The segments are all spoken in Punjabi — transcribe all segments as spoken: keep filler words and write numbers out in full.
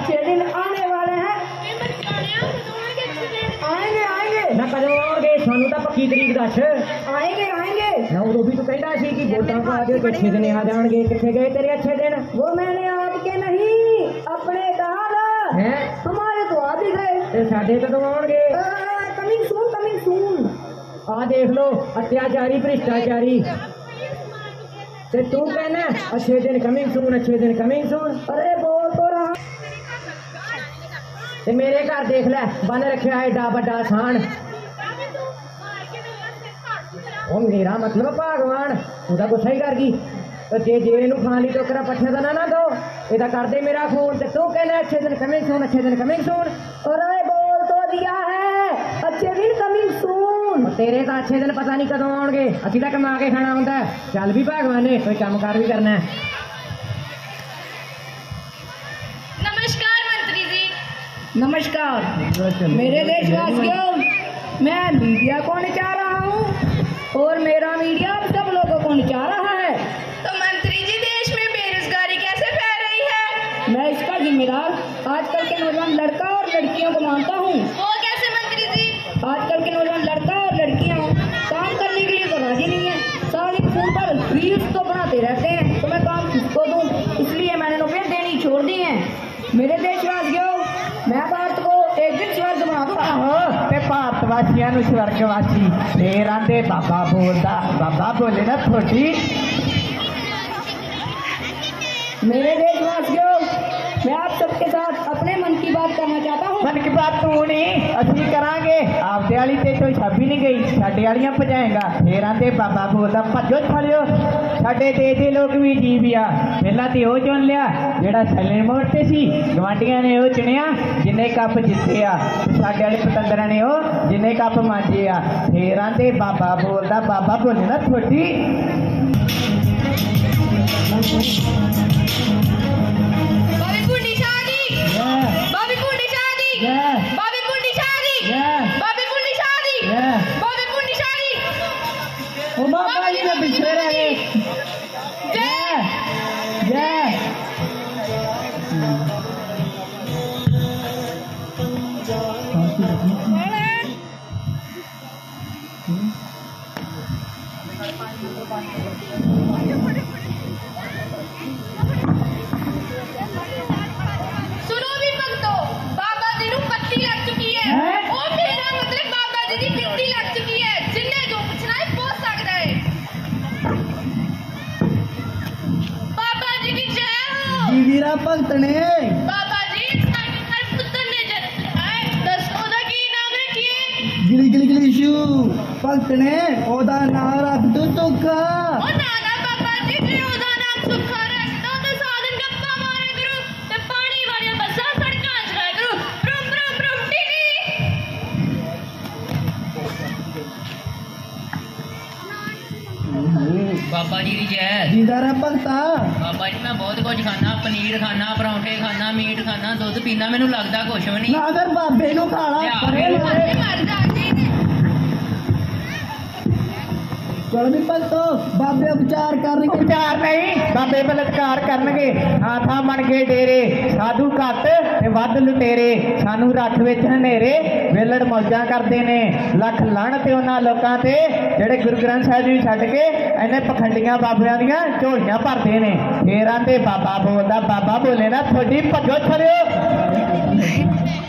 अच्छे दिन आने वाले हैं। आएंगे आएंगे ना कदों आओगे सानू तो पक्की तरीक दस। आएंगे आएंगे ना उदों भी तू कहता सी कि वोटां पा दिओ तो अच्छे दिन आ जाणगे। कित्थे गए तेरे अच्छे दिन? वो मैंने आपके नहीं अपने कहा था। हैं हमारे तो आ भी गए। ते साडे कदों आउणगे? Coming soon coming soon. आ देख लो अत्याचारी भ्रिष्टाचारी। ते तू कहना अच्छे दिन कमिंग सून अच्छे दिन कमिंग सून। अरे बोल तो रहा। ते मेरे घर देख लै बन रखा है एडा बड़ा साण। ओ मेरा मतलब भगवान तू तो गुस्सा ही कर गई। तो जे जे इनू खान ली टोकरा पट्ठे का ना ना दो ये कर दे मेरा खून। ते तू कहना अच्छे दिन कमिंग सून अच्छे दिन कमिंग सून। अरे बोल तो दिया है अच्छे दिन कमिंग सून। तेरे तो अच्छे दिन पता नहीं कदों आउणगे। असीं तां कमा के खाना हुंदा। चल भी भगवान ने कोई काम कार भी करना है। नमस्कार मंत्री जी। नमस्कार मेरे देशवासियों, मैं मीडिया को नचा रहा हूँ और मेरा मीडिया सब लोगों को नचा रहा है। तो मंत्री जी देश में बेरोजगारी कैसे फैल रही है? मैं इसका जिम्मेदार आजकल के नौजवान लड़का और लड़कियों को मानता हूँ। वो कैसे मंत्री जी? आजकल के नौजवान लड़का और लड़कियाँ काम करने के लिए तो राजी नहीं है। सारी फोन पर रील्स तो बनाते रहते हैं, तो मैं काम किसको दूँ? इसलिए मैंने नौकरियाँ देनी छोड़ दी हैं। मेरे देशवासियों, मैं भारत को एक दिन स्वर्ग बना दूंगा। आहो ते भारतवासियों नूं स्वर्गवासी फिर आंदे बाबा बोलदा। बाबा बोले ना थोड़ी। मेरे देशवासियों, मैं आप सबके साथ अपने मन की बात करना चाहता हूँ। मन की बात तू नहीं असीं करांगे। आपदे वाली ते तो छाबी नहीं गई साडे वालियां भजाएगा। फिर आंदे बाबा बोलदा भजो छलियो। साडे देश दे लोग भी जीव आ। पहला ते ओ चुन लिया जेड़ा छले मोड़ ते सी। गवांढियां ने ओ चुनिया जिन्ने कप जिते आ। साडे वाले पतंदरां ने ओ जिन्ने कप मांजे आ। फिर आंदे बाबा बोलदा। बाबा बोले ना थोड़ी। बाबी कुंडी शादी बाबी कुंडी शादी बाबी कुंडी शादी बाबी कुंडी शादी बाबी कुंडी शादी। ओ बाबा जी ने पीछे रह गए। जय जय सुनो भी भक्तों, बाबा जी नूं पत्ती लग चुकी है। ओ मेरा मतलब बाबा जी दी पत्ती लग चुकी है। जिन्ने जो पूछना है पूछ सकता है। बाबा जी की जय हो। जीवीरा भगत ने बाबा जी साडे घर पुੱਤਰ ने जन्म है। दसो दा की नाम रखिए? गिली गिली गिली शू भगत ने ओदा नाम रख दो सुखा। ओ नाना बाबा जी जे ओदा नाम सुखा रख दो ते साधन गप्पा मारे करो ते पानी वाली बस्सां सड़कां चलाया करो। ब्रम ब्रम ब्रम टिकी। बाबा जी की जय। जिंदारा भगता। बाबा जी मैं बहुत कुछ खाना पनीर खाना परौंठे खाना मीट खाना दुध पीना मैनू लगता कुछ भी नहीं। ना अगर बाबे नु खाला मर जाती चल भी भगतो बाबे उपचार करनगे। उपचार नहीं बाबे बलात्कार करनगे। हाँ था बन गए डेरे साधु घट ते वध लुटेरे। सानू रख विच हनेरे वेलड़ मौजां करदे ने। लख लण ते उन्हां लोकां ते जेड़े गुरु ग्रंथ साहिब जी छड्ड के इन्ने पखंडियां बाबियां दीयां झोलियां भरदे ने। फिर आंदे बाबा बोलदा। बाबा बोले ना थोड़ी भजो छड़ियो।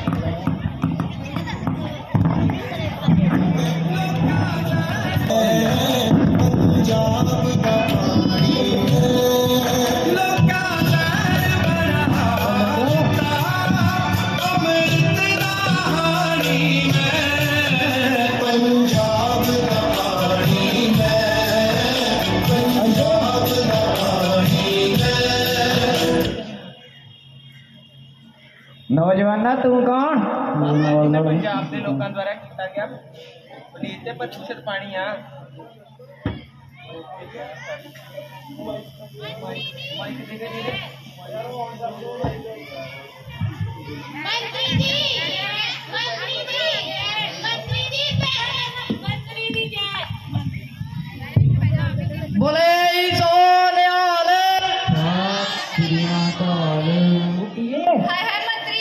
नौजवाना तू कौन? पंजाब के लोगों द्वारा किया गया पनीर ते प्रतिशत पानी आ। मंत्री जी मंत्री जी मंत्री जी मंत्री जी जय। बोले सोनियाल। हाय हाय मंत्री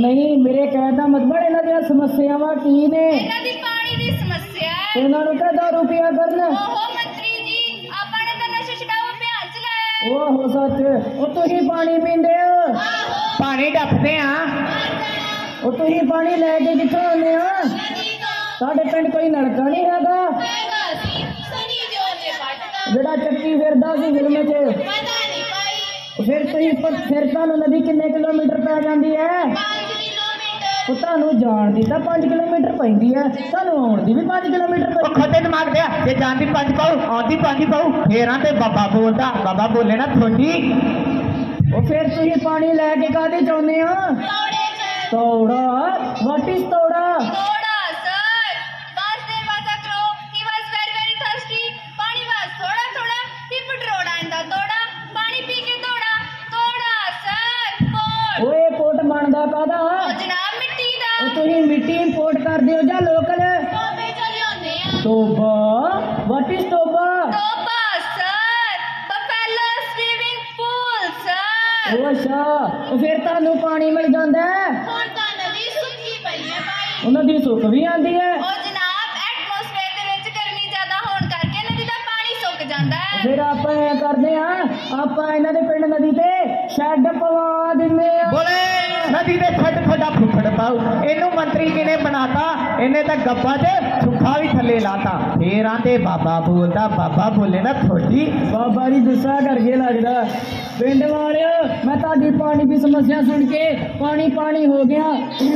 नहीं मेरे कहने का मतलब ਇਹਨਾਂ ਦੀਆਂ ਸਮੱਸਿਆਵਾਂ ਕੀ ਨੇ ਇਹਨਾਂ ਦੀ ਪਾਣੀ ਦੀ ਸਮੱਸਿਆ ਹੈ। ਇਹਨਾਂ ਨੂੰ ਕਹਦਾ ਰੁਪਿਆ ਕਰਨ ਓਹੋ ਮੰਤਰੀ ਜੀ, ਆਪਾਂ ਨੇ ਤਾਂ ਨਸ਼ਾ ਛਡਾਓ ਅਭਿਆਨ ਚਲਾਇਆ। ਉਹ ਹੋ ਸੱਚ ਉਹ ਤੁਸੀਂ ਪਾਣੀ ਪੀਂਦੇ ਹੋ ਆਹੋ ਪਾਣੀ ਡੱਫਦੇ ਆ ਉਹ ਤੁਸੀਂ ਪਾਣੀ ਲੈ ਕੇ ਕਿੱਥੋਂ ਆਉਂਦੇ ਆ ਨਦੀ ਤੋਂ ਸਾਡੇ ਪਿੰਡ ਕੋਈ ਨਲਕਾ ਨਹੀਂ ਹੈਗਾ ਹੈਗਾ ਸੀ ਸਨੀ ਦਿਓਲ ਨੇ ਫਟਦਾ ਜਿਹੜਾ ਚੱਕੀ ਫਿਰਦਾ ਸੀ ਫਿਲਮ 'ਚ ਪਤਾ ਨਹੀਂ ਭਾਈ। ਫਿਰ ਤੁਸੀਂ ਪਰ ਫਿਰ ਤੁਹਾਨੂੰ ਨਦੀ ਕਿੰਨੇ ਕਿਲੋਮੀਟਰ ਪੈ ਜਾਂਦੀ ਹੈ ਪੰਜ ਕਿਲੋਮੀਟਰ ਉਹ ਤੁਹਾਨੂੰ ਜਾਣ ਦੀ ਤਾਂ ਪੰਜ ਕਿਲੋਮੀਟਰ ਪੈਂਦੀ ਹੈ ਤੁਹਾਨੂੰ ਆਉਣ ਦੀ ਵੀ ਪੰਜ ਕਿਲੋਮੀਟਰ ਪੈਂਦੀ ਖੱਤੇ ਦਿਮਾਗ ਦੇ ਜੇ ਜਾਣ ਦੀ ਪੰਜ ਪਾਉ ਆਉਣ ਦੀ ਪੰਜ ਪਾਉ ਫੇਰਾਂ ਤੇ ਬਾਬਾ ਬੋਲਦਾ ਬਾਬਾ ਬੋਲੇ ਨਾ ਥੋੜੀ ਉਹ ਫਿਰ ਤੁਸੀਂ ਪਾਣੀ ਲੈ ਕੇ ਕਾਹਦੇ ਚਾਹੁੰਦੇ ਹੋ ਤੋੜੇ ਚ ਤੋੜਾ ਵਾਟ ਇਜ਼ ਤੋੜਾ ਤੋੜਾ ਸਰ ਬਸ ਦੇ ਵਾਜ਼ਾ ਕਰੋ ਹੀ ਵਾਸ ਵੈਰੀ ਵੈਰੀ ਥਰਸਟੀ ਪਾਣੀ ਵਾਸ ਥੋੜਾ ਥੋੜਾ ਹੀ ਪਟਰੋੜਾ ਇੰਦਾ ਤੋੜਾ ਪਾਣੀ ਪੀ ਕੇ ਤੋੜਾ ਤੋੜਾ ਸਰ ਪੋਟ ਓਏ ਕੋਟ ਬਣਦਾ ਕਾਹਦਾ ਉਹ ਜਨਾਬ ਮਿੱਟੀ ਦਾ ਉਹ ਤੁਸੀਂ ਮਿੱਟੀ ਇੰਪੋਰਟ ਕਰਦੇ ਹੋ ਜਾਂ ਲੋਕਲ ਟੋਬੇ ਚ ਲਿਆਉਂਦੇ ਆ ਤੋਬਾ ਵਾਟ ਇਜ਼ ਤੋਬਾ ਤੋਬਾ sir buffalo swimming pool sir ਉਹ ਅੱਛਾ ਉਹ ਫਿਰ ਤੁਹਾਨੂੰ ਪਾਣੀ ਮਿਲ ਜਾਂਦਾ ਹੈ ਹੁਣ ਤਾਂ ਨਦੀ ਸੁੱਕੀ ਪਈ ਹੈ ਭਾਈ। ਉਹਨਾਂ ਦੀ ਸੁੱਕ ਵੀ ਆਂਦੀ ਹੈ ਉਹ ਜਨਾਬ ਐਟਮੋਸਫੇਅਰ ਦੇ ਵਿੱਚ ਗਰਮੀ ਜ਼ਿਆਦਾ ਹੋਣ ਕਰਕੇ ਨਦੀ ਦਾ ਪਾਣੀ ਸੁੱਕ ਜਾਂਦਾ ਹੈ। ਫਿਰ ਆਪਾਂ ਇਹ ਕਰਦੇ ਆ ਆਪਾਂ ਇਹਨਾਂ ਦੇ ਪਿੰਡ ਨਦੀ ਤੇ ਸ਼ੈੱਡ ਪਵਾ ਦਿੰਦੇ ਆ ਬੋਲੇ ਨਦੀ ਦੇ ਛੱਡ ਤੁਹਾਡਾ ਫੁੱਫੜ ਪਾਉ ਇਹਨੂੰ ਮੰਤਰੀ ਜੀ ਨੇ ਬਣਾਤਾ ਇਹਨੇ ਤਾਂ ਗੱਬਾ ਤੇ ਸੁੱਖਾ ਵੀ ਥੱਲੇ ਲਾਤਾ ਫੇਰ ਆਂਦੇ ਬਾਬਾ ਬੋਲਦਾ ਬਾਬਾ ਬੋਲੇ ਨਾ ਥੋੜੀ ਬਾਬਾ ਜੀ ਗੁੱਸਾ ਕਰਕੇ ਲੱਗਦਾ ਪਿੰਡ ਵਾਲਿਓ ਮੈਂ ਤੁਹਾਡੀ ਪਾਣੀ ਦੀ ਸਮੱਸਿਆ ਸੁਣ ਕੇ ਪਾਣੀ ਪਾਣੀ ਹੋ ਗਿਆ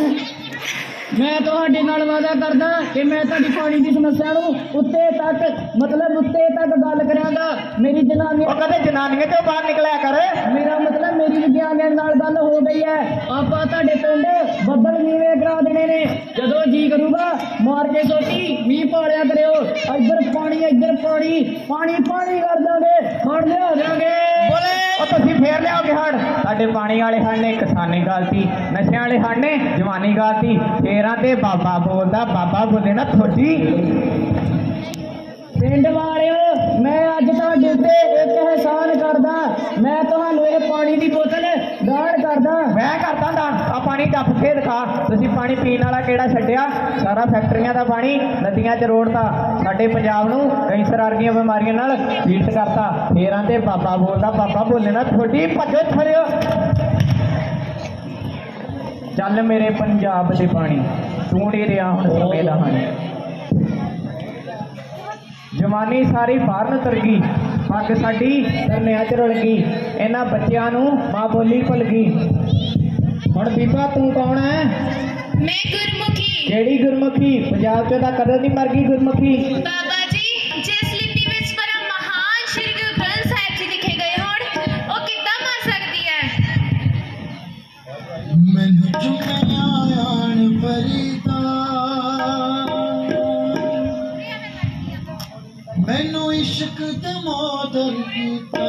ਮੈਂ ਤੁਹਾਡੇ ਨਾਲ ਵਾਅਦਾ ਕਰਦਾ ਕਿ ਮੈਂ ਤੁਹਾਡੀ ਪਾਣੀ ਦੀ ਸਮੱਸਿਆ ਨੂੰ ਉੱਤੇ ਤੱਕ ਮਤਲਬ ਉੱਤੇ ਤੱਕ ਗੱਲ ਕਰਾਂਗਾ ਮੇਰੀ ਜਨਾਨੀ ਉਹ ਕਹਿੰਦੇ ਜਨਾਨੀਆਂ ਤੋਂ ਬਾਹਰ ਨਿਕਲਿਆ ਕਰ ਮੇਰਾ ਮਤਲਬ ਮੇਰੀ ਵਿਗਿਆਨੀਆਂ ਨਾਲ ਗੱਲ ਹੋ ਗਈ ਹੈ ਆਪਾਂ ਤੁਹਾਡੇ ਪਿੰਡ ਬੱਦਲ ਨੀਵੇਂ ਕਰਾ ਦੇਣੇ ਨੇ ਜਦੋਂ ਜੀ ਕਰੂਗਾ ਮਾਰ ਕੇ ਸੋਟੀ ਮੀਂਹ ਪਾਲਿਆ ਕਰਿਓ ਇੱਧਰ ਪਾਣੀ ਇੱਧਰ ਪਾਣੀ ਪਾਣੀ ਪਾਣੀ ਕਰ ਦਾਂਗੇ ਹੜ ਲਿਆ ਦਿਆਂਗੇ ਉਹ ਤੁਸੀਂ ਫੇਰ ਲਿਆਓਗੇ ਹੜ ਸਾਡੇ ਪਾਣੀ ਵਾਲੇ ਹੜ ਨੇ ਕਿਸਾਨੀ ਗਲਤੀ ਨਸ਼ਿਆਂ ਵਾਲੇ ਹੜ ਨੇ ਜਵਾਨੀ ਗਲਤੀ ਫੇਰਾਂ ਤੇ ਬਾਬਾ ਬੋਲਦਾ ਬਾਬਾ ਬੋਲੇ ਨਾ ਥੋੜੀ ਪਿੰਡ ਵਾਲਿਓ ਮੈਂ ਅੱਜ ਤੁਹਾਡੇ ਉੱਤੇ ਇੱਕ ਅਹਿਸਾਨ ਕਰਦਾ ਮੈਂ ਤੁਹਾਨੂੰ ਇਹ ਪਾਣੀ ਦੀ ਬੋਤਲ ਦਾਨ ਕਰਦਾ ਮੈਂ ਕਰਦਾ ਦਾਨ ਆ ਪਾਣੀ ਡੱਫ ਕੇ ਦਿਖਾ ਤੁਸੀਂ ਪਾਣੀ ਪੀਣ ਵਾਲਾ ਕਿਹੜਾ ਛੱਡਿਆ ਸਾਰਾ ਫੈਕਟਰੀਆਂ ਦਾ ਪਾਣੀ ਨਦੀਆਂ 'ਚ ਰੋੜਤਾ ਸਾਡੇ ਪੰਜਾਬ ਨੂੰ ਕੈਂਸਰ ਵਰਗੀਆਂ ਬਿਮਾਰੀਆਂ ਨਾਲ ਪੀੜਤ ਕਰਤਾ ਫੇਰਾਂ ਤੇ ਬਾਬਾ ਬੋਲਦਾ ਬਾਬਾ ਬੋਲੇ ਨਾ ਥੋੜੀ ਭੱਜੋ ਛੜਿਓ ਚੱਲ ਮੇਰੇ ਪੰਜਾਬ ਦੇ ਪਾਣੀ ਤੂੰ ਨਹੀਂ ਰਿਹਾ ਹੁਣ ਸਮੇਂ ਦਾ ਹਾਣੀ ਜਵਾਨੀ ਸਾਰੀ ਬਾਹਰ ਨੂੰ ਤੁਰ ਗਈ ਪੱਗ ਸਾਡੀ ਦਰਮਿਆਂ 'ਚ ਰੁਲ ਗਈ ਇਹਨਾਂ ਬੱਚਿਆਂ ਨੂੰ ਮਾਂ ਬੋਲੀ ਭੁੱਲ ਗਈ ਹੁਣ ਬੀਬਾ ਤੂੰ ਕੌਣ ਹੈ ਮੈਂ ਗੁਰਮੁਖੀ ਜਿਹੜੀ ਗੁਰਮੁਖੀ ਪੰਜਾਬ 'ਚ ਤਾਂ ਕਦੋਂ ਦੀ ਮਰ ਗਈ ਗੁਰਮੁਖੀ ਬਾਬਾ ਜੀ ਜਿਸ ਲਿਪੀ ਵਿੱਚ ਪਰਮ ਮਹਾਨ ਸ਼੍ਰੀ ਗੁਰੂ ਗ੍ਰੰਥ ਸਾਹਿਬ ਜੀ ਲਿਖੇ ਗਏ ਹੋਣ ਉਹ ਕਿੱਦਾਂ ਮਰ ਸਕਦੀ ਹੈ ਮੈਨੂੰ ਚੁੱਕਿਆ ਆਣ ਫਰੀਦਾ ਮੈਨੂੰ ਇਸ਼ਕ ਤੇ ਮੋਦਰ ਕੀਤਾ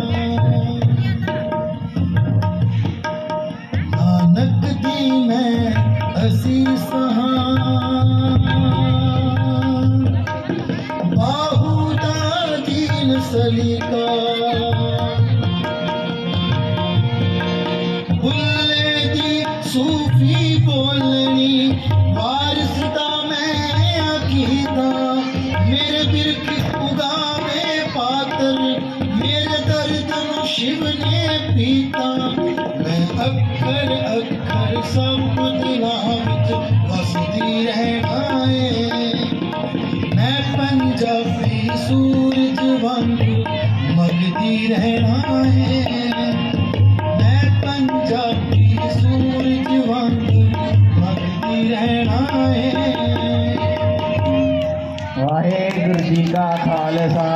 ਨਾਨਕ ਦੀ ਮੈਂ ਅਸੀਸ ਹਾਂ ਬਾਹੂ ਦਾ ਦੀਨ ਸਲੀਕਾ ਬੁੱਲੇ ਦੀ ਸੂਫੀ ਬੋਲਣੀ ਵਾਰਿਸ ਦਾ ਮੈਂ ਅਕੀਦਾ ਮੇਰੇ ਬਿਰਖ ਉਗਾਵੇ ਪਾਤਰ ਮੇਰੇ ਦਰਦ ਨੂੰ ਸ਼ਿਵ ਨੇ ਪੀਤਾ ਮੈਂ ਅੱਖਰ ਅੱਖਰ ਸਭ ਦਿਲਾਂ ਵਿੱਚ ਵਸਦੀ ਰਹਿਣਾ ਏ ਮੈਂ ਪੰਜਾਬੀ ਸੂਰਜ ਵਾਂਗੂ ਮਗਦੀ ਰਹਿਣਾ ਏ ਮੈਂ ਪੰਜਾਬੀ ਸੂਰਜ ਵਾਂਗੂ ਮਗਦੀ ਰਹਿਣਾ ਏ ਵਾਹਿਗੁਰੂ ਜੀ ਕਾ ਖਾਲਸਾ